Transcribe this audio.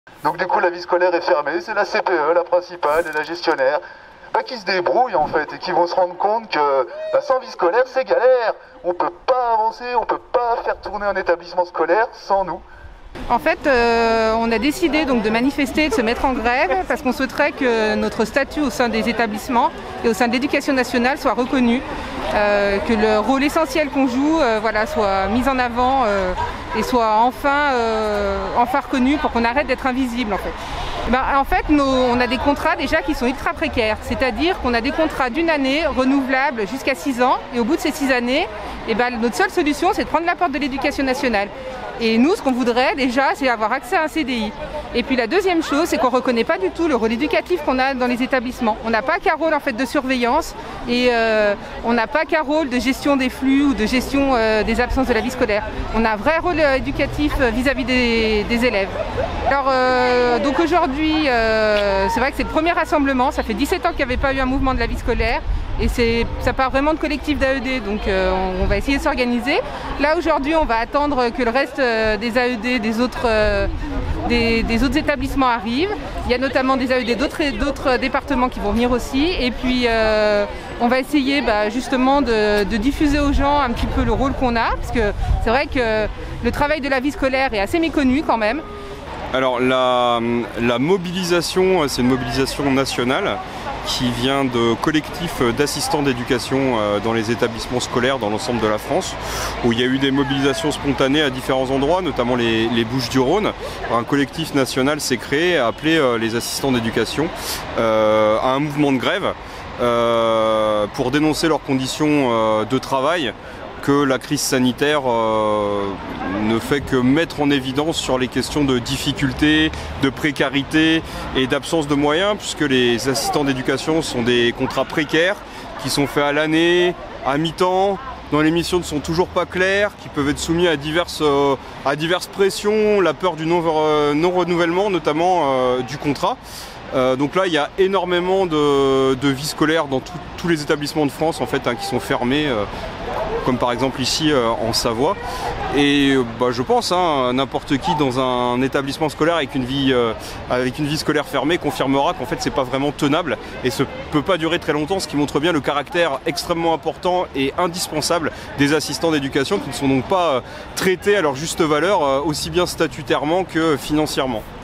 Donc du coup la vie scolaire est fermée, c'est la CPE, la principale et la gestionnaire qui se débrouillent en fait et qui vont se rendre compte que sans vie scolaire c'est galère. On peut pas avancer, on peut pas faire tourner un établissement scolaire sans nous. En fait, on a décidé donc de manifester, de se mettre en grève parce qu'on souhaiterait que notre statut au sein des établissements et au sein de l'éducation nationale soit reconnu, que le rôle essentiel qu'on joue soit mis en avant et soit enfin reconnu pour qu'on arrête d'être invisible en fait. On a des contrats déjà qui sont ultra précaires, c'est-à-dire qu'on a des contrats d'une année renouvelables jusqu'à 6 ans et au bout de ces 6 années, notre seule solution c'est de prendre la porte de l'éducation nationale. Et nous, ce qu'on voudrait déjà, c'est avoir accès à un CDI. Et puis la deuxième chose, c'est qu'on ne reconnaît pas du tout le rôle éducatif qu'on a dans les établissements. On n'a pas qu'un rôle en fait de surveillance et on n'a pas qu'un rôle de gestion des flux ou de gestion des absences de la vie scolaire. On a un vrai rôle éducatif vis-à-vis des élèves. Alors donc aujourd'hui, c'est vrai que c'est le premier rassemblement. Ça fait 17 ans qu'il n'y avait pas eu un mouvement de la vie scolaire. Et ça part vraiment de collectifs d'AED, donc on va essayer de s'organiser. Là aujourd'hui on va attendre que le reste des AED des autres établissements arrivent. Il y a notamment des AED d'autres départements qui vont venir aussi. Et puis on va essayer justement de diffuser aux gens un petit peu le rôle qu'on a, parce que c'est vrai que le travail de la vie scolaire est assez méconnu quand même. Alors la mobilisation, c'est une mobilisation nationale qui vient de collectifs d'assistants d'éducation dans les établissements scolaires dans l'ensemble de la France, où il y a eu des mobilisations spontanées à différents endroits, notamment les Bouches-du-Rhône. Un collectif national s'est créé, a appelé les assistants d'éducation à un mouvement de grève pour dénoncer leurs conditions de travail, que la crise sanitaire ne fait que mettre en évidence sur les questions de difficultés, de précarité et d'absence de moyens, puisque les assistants d'éducation sont des contrats précaires qui sont faits à l'année, à mi-temps, dont les missions ne sont toujours pas claires, qui peuvent être soumis à diverses pressions, la peur du non-renouvellement notamment du contrat. Donc là il y a énormément de vie scolaire dans tous les établissements de France en fait, qui sont fermés, comme par exemple ici en Savoie. Et je pense n'importe qui dans un établissement scolaire avec une vie scolaire fermée confirmera qu'en fait c'est pas vraiment tenable et ça peut pas durer très longtemps, ce qui montre bien le caractère extrêmement important et indispensable des assistants d'éducation, qui ne sont donc pas traités à leur juste valeur, aussi bien statutairement que financièrement.